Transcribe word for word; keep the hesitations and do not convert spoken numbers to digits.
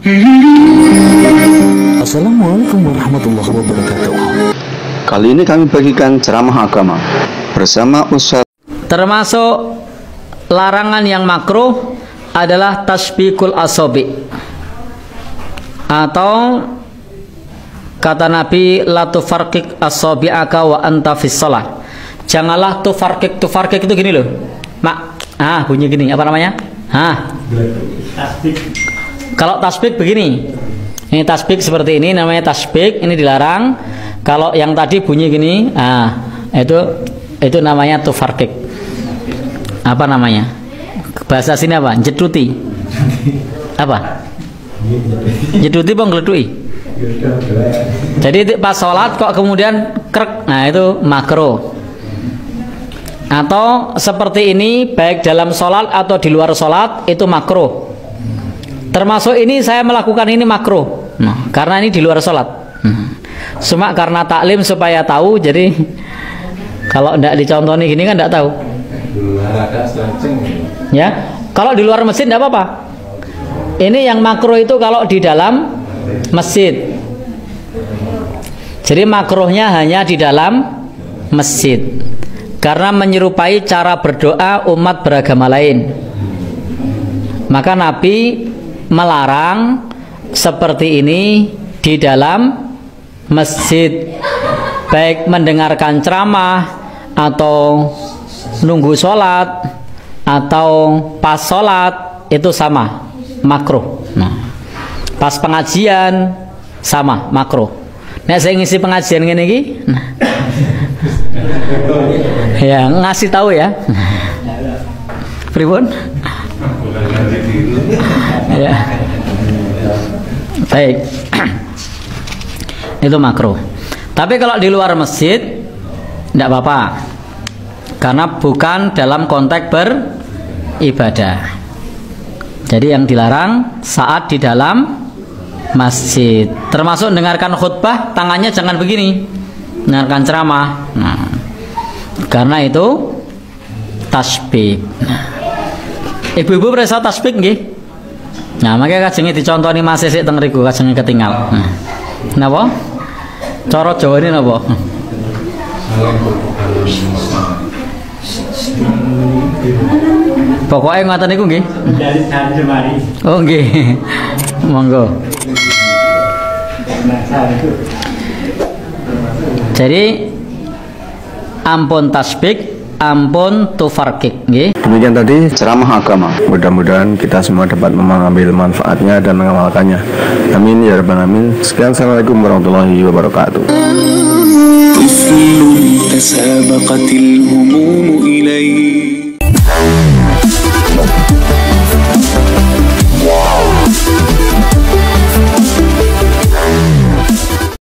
Assalamualaikum warahmatullahi wabarakatuh. Kali ini kami bagikan ceramah agama bersama Ustaz. Termasuk larangan yang makruh adalah tasbikul asobi, atau kata Nabi la tufarqiq asabi'aka wa anta fis shalah. Janganlah tufarqiq. Tufarqiq itu gini loh, mak, ah bunyi gini, apa namanya? Ah, tasbik. Kalau tasbik begini, ini tasbik seperti ini namanya tasbik, ini dilarang. Kalau yang tadi bunyi gini, ah itu itu namanya tufarqiq. Apa namanya? Bahasa sini apa? Jeduti. Apa? Jeduti bang geledui. Jadi pas sholat kok kemudian krek, nah itu makruh. Atau seperti ini baik dalam sholat atau di luar sholat itu makruh. Termasuk ini saya melakukan ini makruh, nah, karena ini di luar sholat. Cuma karena taklim supaya tahu, jadi kalau tidak dicontohi gini kan tidak tahu. Ya, kalau di luar masjid tidak apa-apa. Ini yang makruh itu kalau di dalam masjid. Jadi makruhnya hanya di dalam masjid, karena menyerupai cara berdoa umat beragama lain. Maka Nabi melarang seperti ini di dalam masjid, baik mendengarkan ceramah atau nunggu sholat atau pas sholat itu sama makruh. Nah, pas pengajian sama makruh. Nek saya ngisi pengajian ngene iki, nah, ya ngasih tahu ya. Pripun? Ya. Baik. Itu makruh. Tapi kalau di luar masjid tidak apa-apa, karena bukan dalam konteks beribadah. Jadi yang dilarang saat di dalam masjid, termasuk dengarkan khutbah, tangannya jangan begini, dengarkan ceramah. Nah, karena itu tasbih. Ibu-ibu perisa tasbih nggih? Nah, makanya kajenge dicontoni masih sik teng riku kajenge ketinggal. Nah, napa? Cara Jawa ini napa? Pokoknya ngoten niku nggih. Oh nggih. Monggo. Jadi ampun tasbih, ampun tufarqiq, nggih. Demikian tadi ceramah agama. Mudah-mudahan kita semua dapat mengambil manfaatnya dan mengamalkannya. Amin ya rabbal alamin. Sekian, assalamualaikum warahmatullahi wabarakatuh.